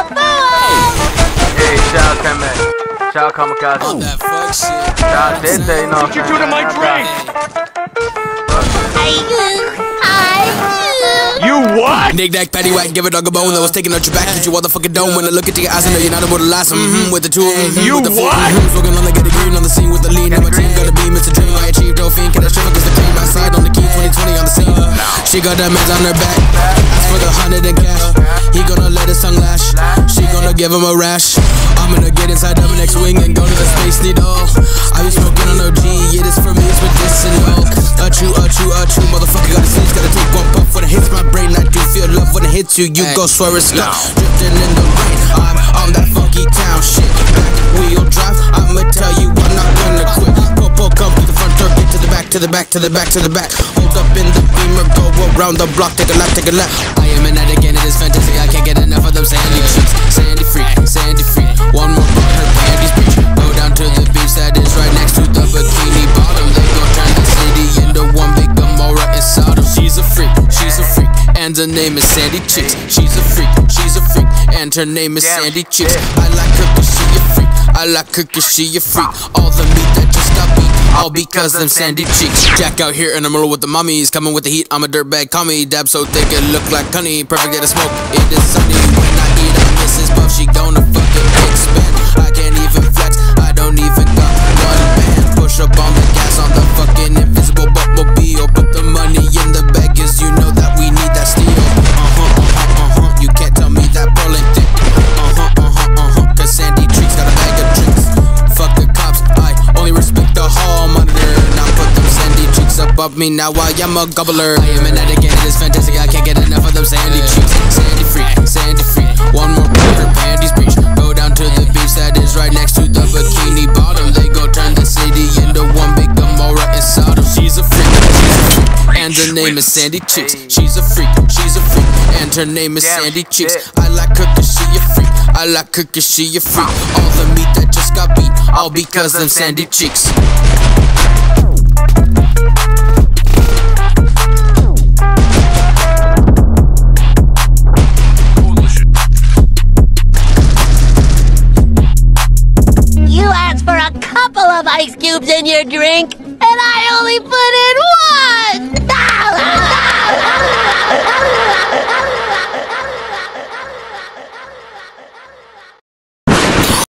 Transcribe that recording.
Hey, shout out Kame. Shout out Kamikaze. On that fuck shit. Shout out Dente, you know what What you do to my drink? You what? Knick knack, patty whack, give a dog a bone that was taking out your back. But you motherfucking don't. When I look into your eyes, I know you're not able to last. With the two, You with the four, what? Smoking on the get green on the scene with the lean. Now my team got a beam, it's a dream. I achieved no fiend, can I shiver cause the cream outside on the key 2020 on the scene. She got that meds on her back. Ask for the 100 in cash. He gonna let his tongue lash. She gonna give him a rash. I'm gonna get inside Dominic's wing and go to the Space Needle. I be smoking on OG, yeah, this for me is medicinal. Achoo, motherfucker gotta sneeze, gotta take one puff when it hits my brain. I do feel love when it hits you, you go swear it's stuck. Drifting in the rain, I'm on that funky town shit. Back wheel drive, I'ma tell you I'm not gonna quit. Popo, come to the front door, get to the back, to the back, to the back, to the back. Hold up in the beamer, go around the block, take a left, take a left. I am an addict and it is fantastic, I can't get enough of them sandy chicks. Sandy freak, sandy freak. One more bar, her panties breach. Go down to the beach that is right next to the bikini bottom. They gon' turn the city into one big Gomorrah and Sodom. She's a freak, and her name is Sandy Chicks. She's a freak, and her name is Sandy Chicks. I like her cause she a freak, I like her cause she a freak. All the meat that just got beat, all because them Sandy Chicks. Jack out here in the middle with the mommies, coming with the heat, I'm a dirtbag, call me. Dab so thick it look like honey, perfect get a smoke, it is sunny. When I eat I miss his buff, she gonna fucking expand. I can't even flex, I don't even got one band. Push up on the gas on the fucking invisible Bumblebee. Put the money in the bag cause you know that we need that steel. You can't tell me that bro ain't thick. Cause Sandy Cheeks got a bag of tricks. Fuck the cops, I only respect the hall monitor. Now put them Sandy Cheeks above me, now I am a gobbler. I am an addict and it is fantastic, I can't get enough of them Sandy Cheeks. Sandy freak, one more part, her panties breach. Go down to the beach that is right next to the bikini bottom. They go turn the city into one big Gomorrah and Sodom. She's a freak, and her name is Sandy Chicks. She's a freak, and her name is Sandy Chicks. I like her cause she a freak, I like her cause she a freak. All the meat that just got beat, all because them Sandy Chicks. You asked for a couple of ice cubes in your drink, and I only put in one!